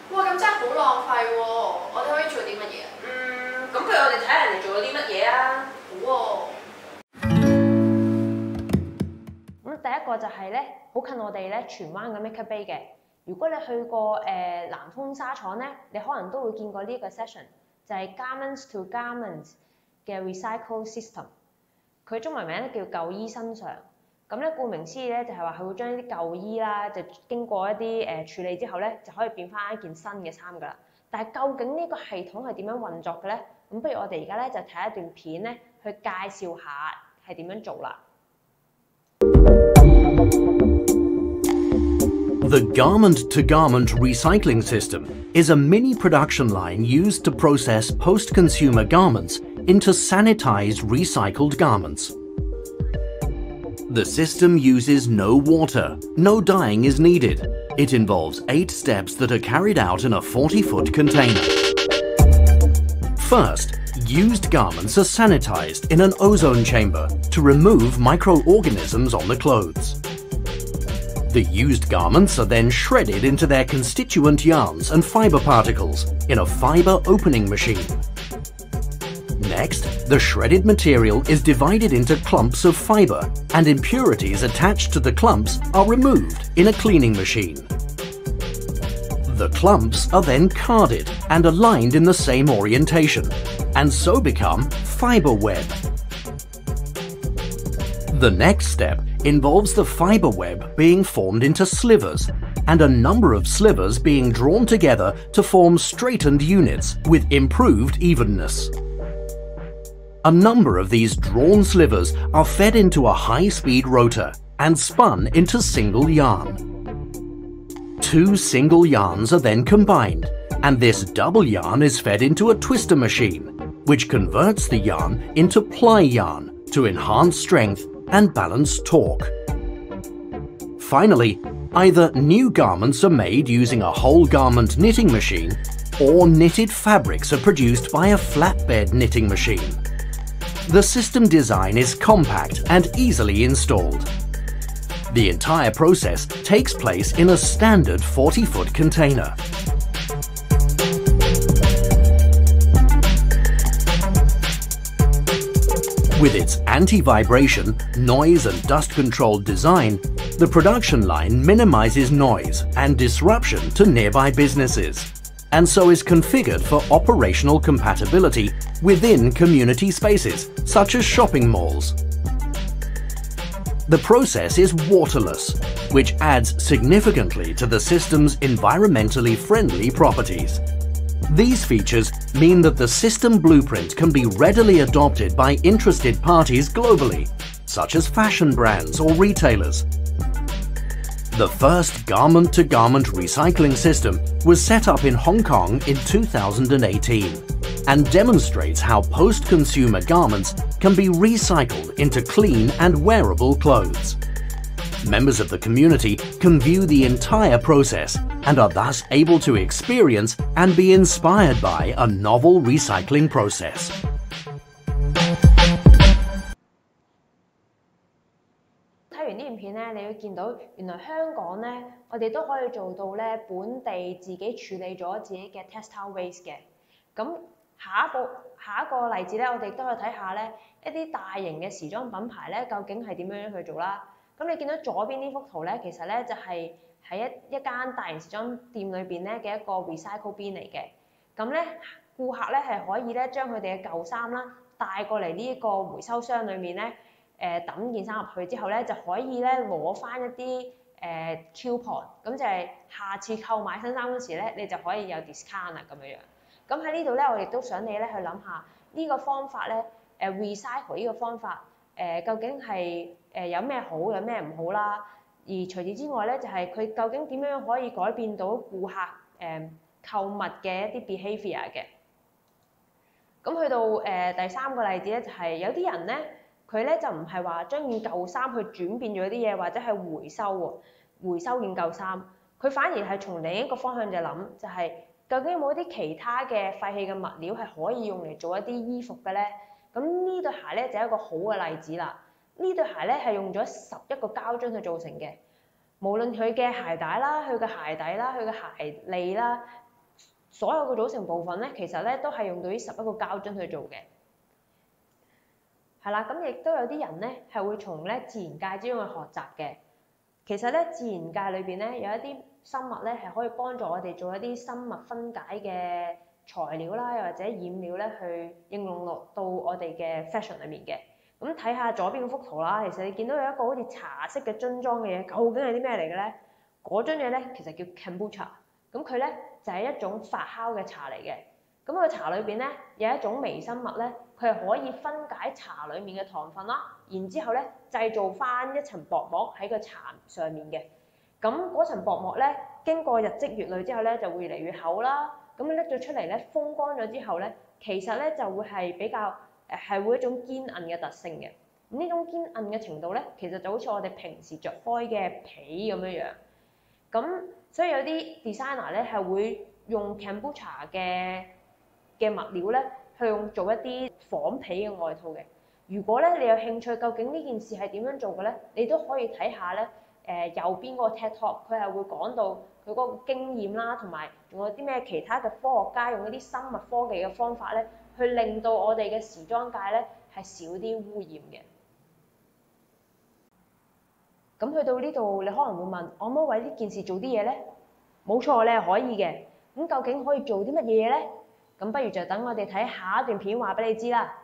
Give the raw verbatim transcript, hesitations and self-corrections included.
哇，咁真係好浪費喎！我哋可以做啲乜嘢啊？ 嗯，咁不如我哋睇下人哋做咗啲乜嘢啊？ 好喎。 咁第一個就係咧，好近我哋咧荃灣嘅 Maker Bay 嘅。如果你去過誒、呃、南豐紗廠咧，你可能都會見過呢個 session，就係 Garments to Garments 嘅 Recycle System。佢中文名咧叫舊衣新常。咁咧顧名思義咧就係話佢會將呢啲舊衣啦，就經過一啲誒、呃、處理之後咧，就可以變翻一件新嘅衫㗎啦。但係究竟呢個系統係點樣運作嘅咧？咁不如我哋而家咧就睇一段片咧，去介紹下係點樣做啦。 The garment-to-garment recycling system is a mini production line used to process post-consumer garments into sanitized recycled garments. The system uses no water, no dyeing is needed. It involves eight steps that are carried out in a forty-foot container. First, used garments are sanitized in an ozone chamber to remove microorganisms on the clothes. The used garments are then shredded into their constituent yarns and fiber particles in a fiber opening machine. Next, the shredded material is divided into clumps of fiber, and impurities attached to the clumps are removed in a cleaning machine. The clumps are then carded and aligned in the same orientation, and so become fiber web. The next step involves the fiber web being formed into slivers, and a number of slivers being drawn together to form straightened units with improved evenness. A number of these drawn slivers are fed into a high-speed rotor and spun into single yarn. Two single yarns are then combined, and this double yarn is fed into a twister machine, which converts the yarn into ply yarn to enhance strength and balance torque. Finally, either new garments are made using a whole garment knitting machine, or knitted fabrics are produced by a flatbed knitting machine. The system design is compact and easily installed. The entire process takes place in a standard forty-foot container. With its anti-vibration, noise and dust-controlled design, the production line minimizes noise and disruption to nearby businesses, and so is configured for operational compatibility within community spaces, such as shopping malls. The process is waterless, which adds significantly to the system's environmentally friendly properties. These features mean that the system blueprint can be readily adopted by interested parties globally, such as fashion brands or retailers. The first garment-to-garment recycling system was set up in Hong Kong in two thousand eighteen and demonstrates how post-consumer garments can be recycled into clean and wearable clothes. Members of the community can view the entire process and are thus able to experience and be inspired by a novel recycling process. 睇完呢段片咧，你會見到原來香港咧，我哋都可以做到咧本地自己處理咗自己嘅 textile waste 嘅。咁下一步下一個例子咧，我哋都可以睇下咧一啲大型嘅時裝品牌咧，究竟係點樣去做啦。咁你見到左邊呢幅圖咧，其實咧就係喺一一間大型時裝店裏邊咧嘅一個 recycle bin 嚟嘅。咁咧顧客咧係可以咧將佢哋嘅舊衫啦帶過嚟呢一個回收箱裏面咧。誒抌件衫入去之後咧，就可以咧攞翻一啲誒、呃、coupon， 咁就係下次購買新衫嗰時咧，你就可以有 discount 啦咁樣樣。咁喺呢度咧，我亦都想你咧去諗下呢個方法咧，誒、呃、recycle 呢個方法誒、呃、究竟係誒、呃、有咩好有咩唔好啦？而除此之外咧，就係、是、佢究竟點樣可以改變到顧客誒、呃、購物嘅一啲 behaviour 嘅。咁去到誒、呃、第三個例子咧，就係、是、有啲人咧。佢咧就唔係話將件舊衫去轉變咗啲嘢，或者係回收喎，回收件舊衫。佢反而係從另一個方向就諗，就係、是、究竟有冇啲其他嘅廢棄嘅物料係可以用嚟做一啲衣服嘅咧？咁呢對鞋咧就係一個好嘅例子啦。呢對鞋咧係用咗十一個膠樽去做成嘅，無論佢嘅鞋帶啦、佢嘅鞋底啦、佢嘅鞋脷啦， 所有嘅組成部分咧，其實咧都係用到呢十一個膠樽去做嘅。係啦，咁亦都有啲人咧係會從咧自然界之中去學習嘅。其實咧自然界裏邊咧有一啲生物咧係可以幫助我哋做一啲生物分解嘅材料啦，又或者染料咧去應用落到我哋嘅 fashion 裏面嘅。咁睇下左邊嗰幅圖啦，其實你見到有一個好似茶色嘅樽裝嘅嘢，究竟係啲咩嚟嘅咧？嗰樽嘢咧其實叫 kombucha， 咁佢咧就係一種發酵嘅茶嚟嘅。咁個茶裏邊咧有一種微生物咧，佢係可以分解茶裡面嘅糖分啦，然之後咧製造翻一層薄膜喺個茶上面嘅。咁嗰層薄膜咧經過日積月累之後咧就會越嚟越厚啦。咁拎咗出嚟咧風乾咗之後咧，其實咧就會係比較誒係會一種堅韌嘅特性嘅。咁呢種堅韌嘅程度咧，其實就好似我哋平時着開嘅皮咁樣樣。咁所以有啲 designer 咧係會用 kombucha 嘅嘅物料咧，去用做一啲仿皮嘅外套嘅。如果咧你有興趣，究竟呢件事係點樣做嘅咧，你都可以睇下咧誒、呃、右邊嗰個 TED Talk， 佢係會講到佢嗰個經驗啦，同埋仲有啲咩其他嘅科學家用一啲生物科技嘅方法咧，去令到我哋嘅時裝界咧係少啲污染嘅。咁去到呢度，你可能會問：我可唔可以為呢件事做啲嘢咧？冇錯，你係可以嘅。咁究竟可以做啲乜嘢嘢咧？咁不如就等我哋睇下一段片話俾你知啦。